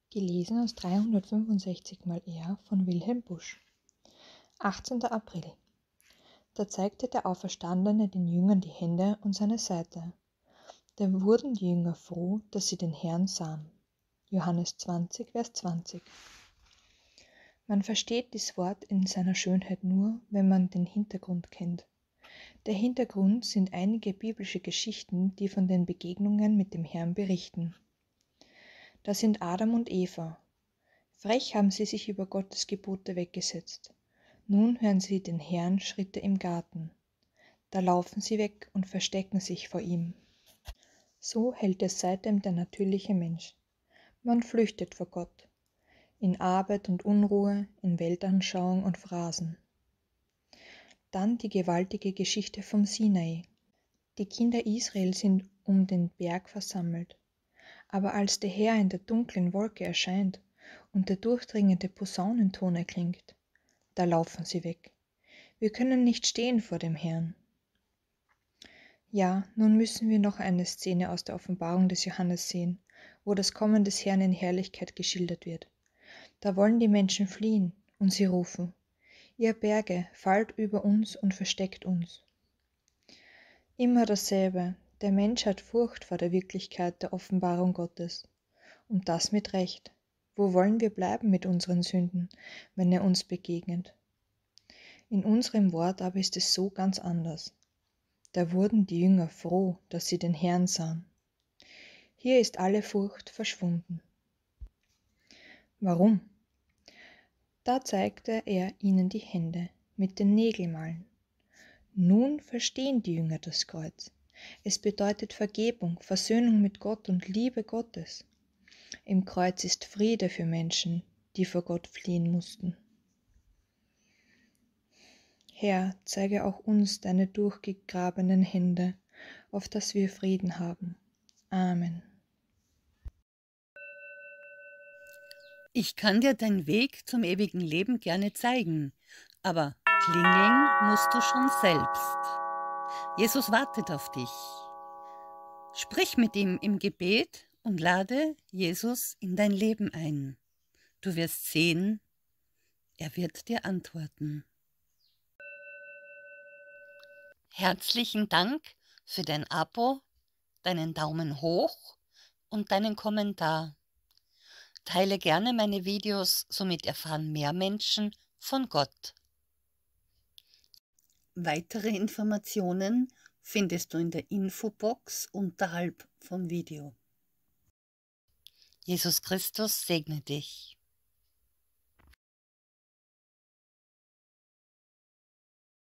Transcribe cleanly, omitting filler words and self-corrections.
Gelesen aus 365 mal R von Wilhelm Busch. 18. April. Da zeigte der Auferstandene den Jüngern die Hände und seine Seite. Da wurden die Jünger froh, dass sie den Herrn sahen. Johannes 20, Vers 20. Man versteht dies Wort in seiner Schönheit nur, wenn man den Hintergrund kennt. Der Hintergrund sind einige biblische Geschichten, die von den Begegnungen mit dem Herrn berichten. Da sind Adam und Eva. Frech haben sie sich über Gottes Gebote weggesetzt. Nun hören sie den Herrn Schritte im Garten. Da laufen sie weg und verstecken sich vor ihm. So hält es seitdem der natürliche Mensch. Man flüchtet vor Gott. In Arbeit und Unruhe, in Weltanschauung und Phrasen. Dann die gewaltige Geschichte vom Sinai. Die Kinder Israel sind um den Berg versammelt. Aber als der Herr in der dunklen Wolke erscheint und der durchdringende Posaunenton erklingt, da laufen sie weg. Wir können nicht stehen vor dem Herrn. Ja, nun müssen wir noch eine Szene aus der Offenbarung des Johannes sehen, wo das Kommen des Herrn in Herrlichkeit geschildert wird. Da wollen die Menschen fliehen und sie rufen: Ihr Berge, fallt über uns und versteckt uns. Immer dasselbe. Der Mensch hat Furcht vor der Wirklichkeit der Offenbarung Gottes. Und das mit Recht. Wo wollen wir bleiben mit unseren Sünden, wenn er uns begegnet? In unserem Wort aber ist es so ganz anders. Da wurden die Jünger froh, dass sie den Herrn sahen. Hier ist alle Furcht verschwunden. Warum? Da zeigte er ihnen die Hände mit den Nägelmalen. Nun verstehen die Jünger das Kreuz. Es bedeutet Vergebung, Versöhnung mit Gott und Liebe Gottes. Im Kreuz ist Friede für Menschen, die vor Gott fliehen mussten. Herr, zeige auch uns deine durchgegrabenen Hände, auf dass wir Frieden haben. Amen. Ich kann dir den Weg zum ewigen Leben gerne zeigen, aber klingeln musst du schon selbst. Jesus wartet auf dich. Sprich mit ihm im Gebet und lade Jesus in dein Leben ein. Du wirst sehen, er wird dir antworten. Herzlichen Dank für dein Abo, deinen Daumen hoch und deinen Kommentar. Teile gerne meine Videos, somit erfahren mehr Menschen von Gott. Weitere Informationen findest du in der Infobox unterhalb vom Video. Jesus Christus segne dich.